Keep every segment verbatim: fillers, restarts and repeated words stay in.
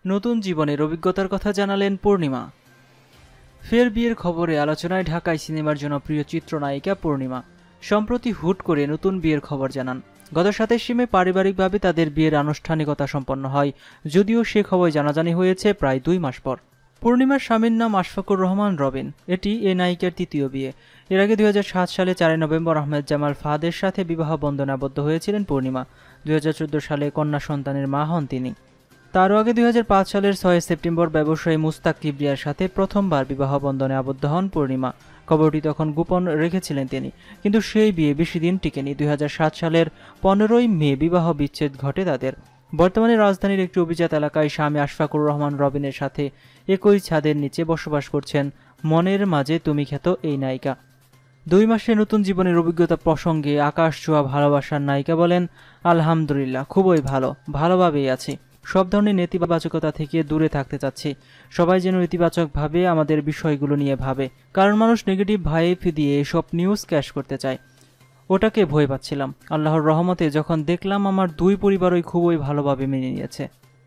নতুন জীবনের অভিজ্ঞতার কথা জানালেন পূর্ণিমা। ফের বিয়ের খবরে আলোচনায় ঢাকায় সিনেমার জনপ্রিয় চিত্রনায়িকা পূর্ণিমা সম্প্রতি হুট করে নতুন বিয়ের খবর জানান। গত সাতাশে মে পারিবারিকভাবে তাদের বিয়ের আনুষ্ঠানিকতা সম্পন্ন হয়, যদিও সে খবর জানাজানি হয়েছে প্রায় দুই মাস পর। পূর্ণিমার স্বামীর নাম আশফাকুর রহমান রবিন। এটি এ নায়িকার তৃতীয় বিয়ে। এর আগে দুই হাজার সাত সালে চারই নভেম্বর আহমেদ জামাল ফাহাদের সাথে বিবাহ বন্ধনে আবদ্ধ হয়েছিলেন পূর্ণিমা। দুই হাজার চোদ্দ সালে কন্যা সন্তানের মা হন তিনি। তারও আগে দুই হাজার পাঁচ সালের ছয় সেপ্টেম্বর ব্যবসায়ী মুস্তাক কিবরিয়ার সাথে প্রথমবার বিবাহ বন্ধনে আবদ্ধ হন পূর্ণিমা। খবরটি তখন গোপন রেখেছিলেন তিনি, কিন্তু সেই বিয়ে বেশি দিন টিকেনি। দুই হাজার সাত সালের পনেরোই মে বিবাহ বিচ্ছেদ ঘটে তাদের। বর্তমানে রাজধানীর একটি অভিজাত এলাকায় স্বামী আশফাকুর রহমান রবিনের সাথে একই ছাদের নিচে বসবাস করছেন মনের মাঝে তুমি খ্যাত এই নায়িকা। দুই মাসে নতুন জীবনের অভিজ্ঞতা প্রসঙ্গে আকাশ ছোঁয়া ভালোবাসার নায়িকা বলেন, আলহামদুলিল্লাহ, খুবই ভালো, ভালোভাবেই আছি। সব ধরনের নেতিবাচকতা থেকে দূরে থাকতে চাচ্ছি। সবাই যেন ইতিবাচকভাবে আমাদের বিষয়গুলো নিয়ে ভাবে, কারণ মানুষ নেগেটিভ ভাইব দিয়ে এসব নিউজ ক্যাশ করতে চায়। ওটাকে ভয় পাচ্ছিলাম। আল্লাহর রহমতে যখন দেখলাম আমার দুই পরিবারই খুবই ভালোভাবে মেনে নিয়েছে।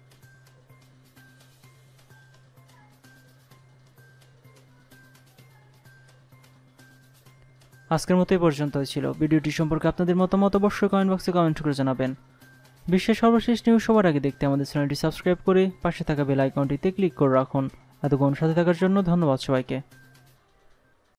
আজকের মতো এই পর্যন্তই ছিল। ভিডিওটি সম্পর্কে আপনাদের মতামত অবশ্যই কমেন্ট বক্সে কমেন্ট করে জানাবেন। বিশ্বের সর্বশেষ নিউজ সবার আগে দেখতে আমাদের চ্যানেলটি সাবস্ক্রাইব করে পাশে থাকা বেল আইকনটিতে ক্লিক করে রাখুন। এতক্ষণ সাথে থাকার জন্য ধন্যবাদ সবাইকে।